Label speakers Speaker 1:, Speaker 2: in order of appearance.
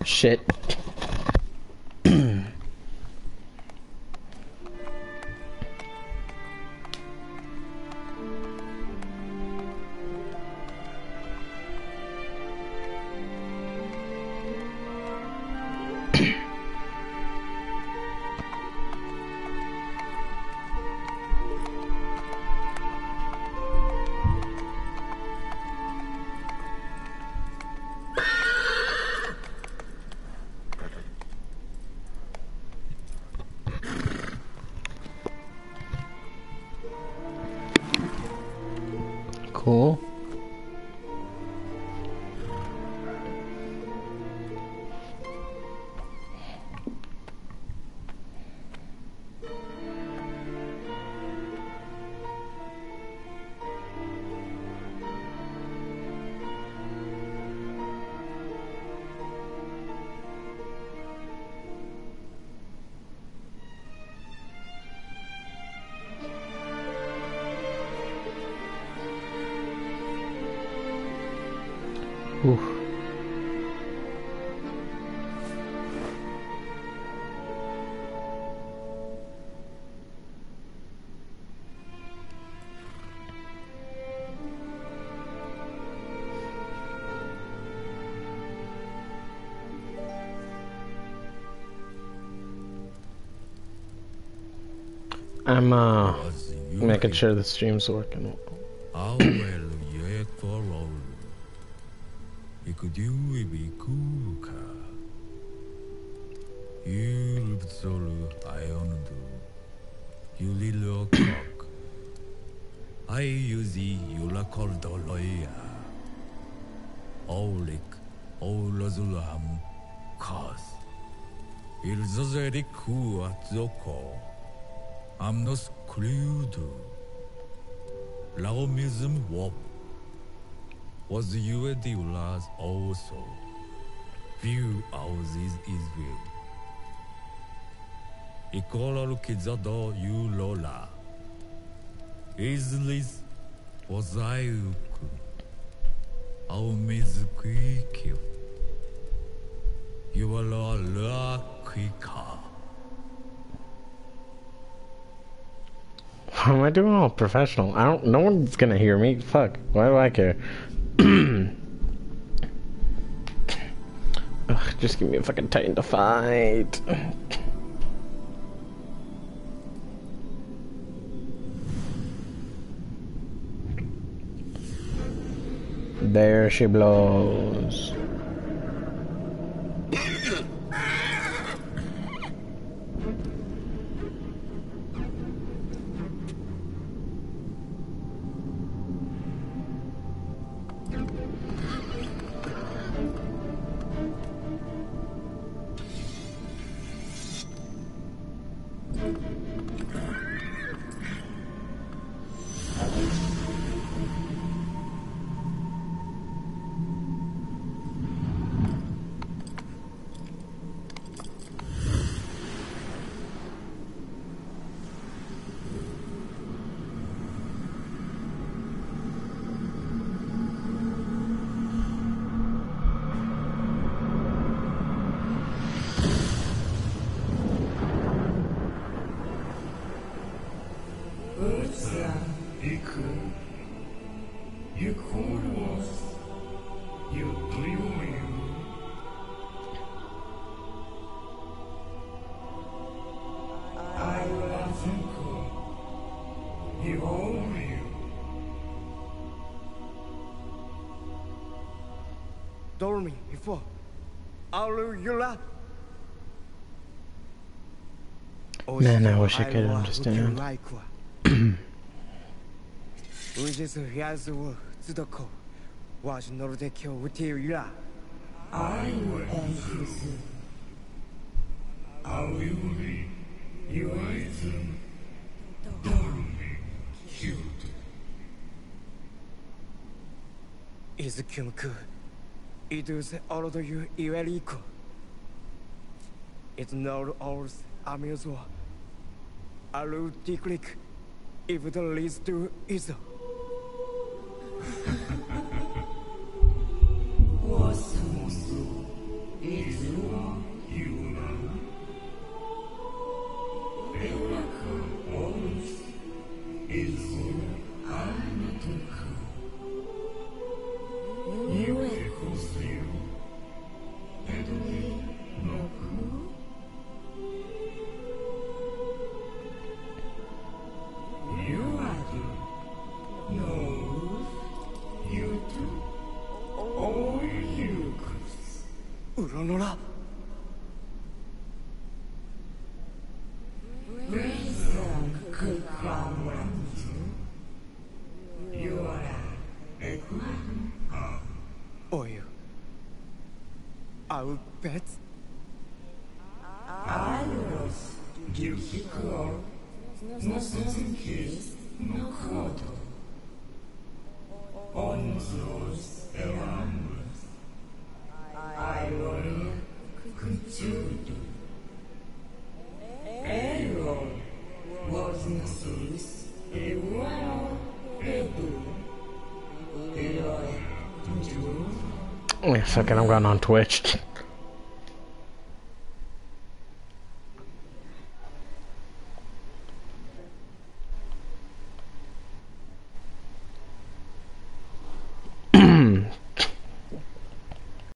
Speaker 1: shit. Cool. Oof. I'm making sure the stream's working.
Speaker 2: I use the called lawyer. Aulik, Olazulham, cause. Ilzozeriku at Zoko. I'm no screwed. Laomism wop. Was you a dealers also? Few houses is will. Ikola Kizado you Lola. Islis was I our Mizuki. You are la quicker.
Speaker 1: Why am I doing all professional? No one's gonna hear me. Fuck. Why do I care? Ugh, just give me a fucking Titan to fight. There she blows. Man, I wish I could understand.
Speaker 3: I will answer. I will be your item. Cute.
Speaker 4: Is Kyumku. It is all of you equal. It's not ours, Amazwa. I will declick if it leads to Iso.
Speaker 3: Was is
Speaker 4: ロノラ
Speaker 3: Wisdom could come once. You are a queen of
Speaker 4: おいI'll bet
Speaker 3: Alos, Gilchico, Nosozinkis, Nokoto, Onzos, Elambus, Ironia, Kuchudu, Error, was Nosus, Ewano, Edu, Eloy, Juju.
Speaker 1: Wait a second, I'm going on Twitch.